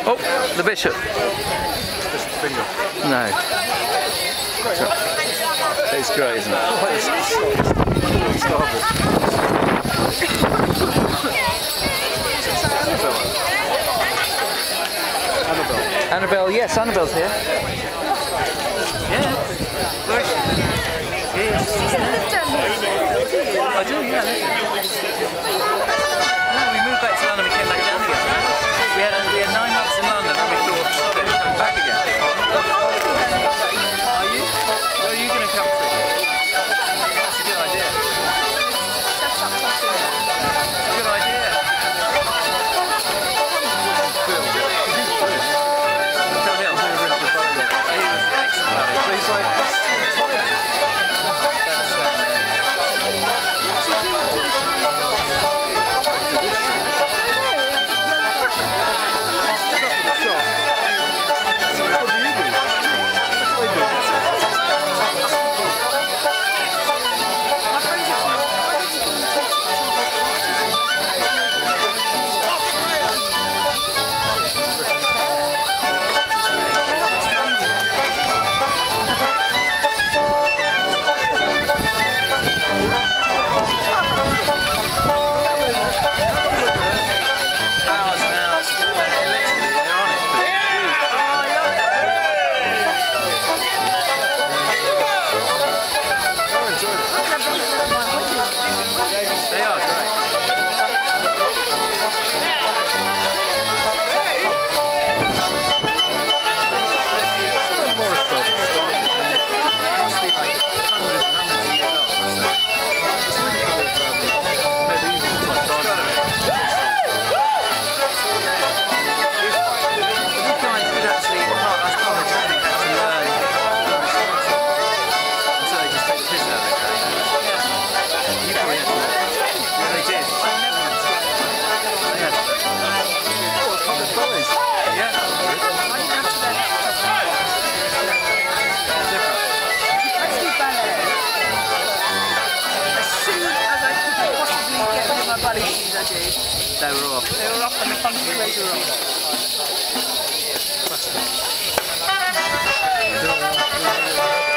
Oh, the bishop. Bishop's finger. No. It's great, isn't it? Annabelle, yes, Annabelle's here. Yeah. Where is she? Yeah. I do, yeah. No, we moved back to London, we came back down again. We had 9 months in London and we thought, stop it, come back again. Are you? Where are you going to come to? That's a good idea. That's a good idea. Phil Hill. He was excellent. They were off. They were off and the funky clothes were off.